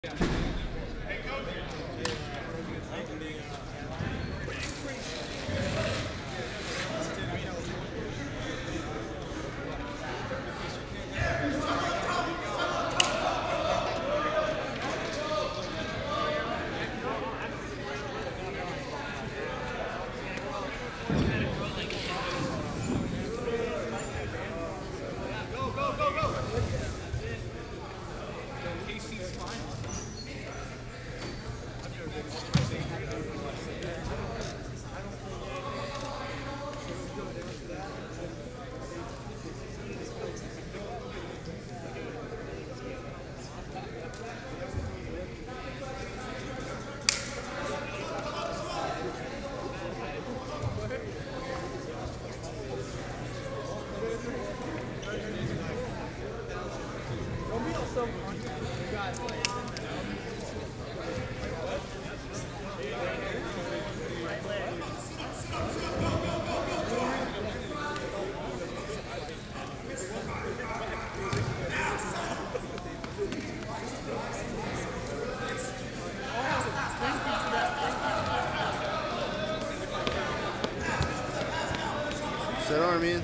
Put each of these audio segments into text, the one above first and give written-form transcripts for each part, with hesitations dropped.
Set arm in.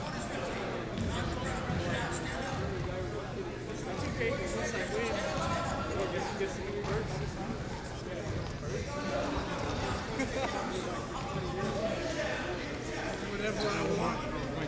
Whatever I want.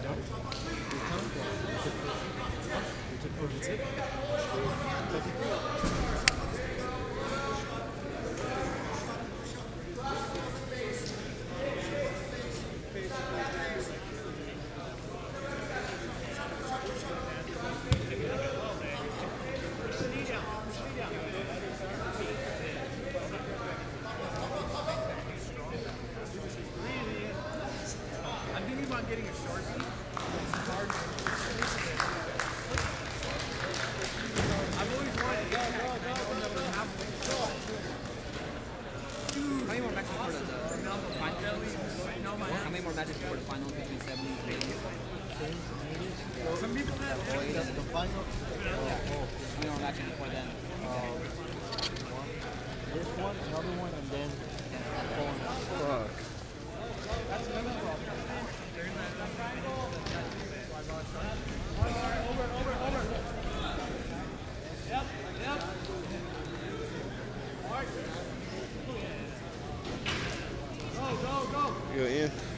I'm thinking about getting a Sharpie. I've always wanted to get How many more matches for the final? How many more matches for the final between 70 and 80? some people have The final. How many more matches before then? This one, another one, and then fuck. That's another problem. Yep. Go in.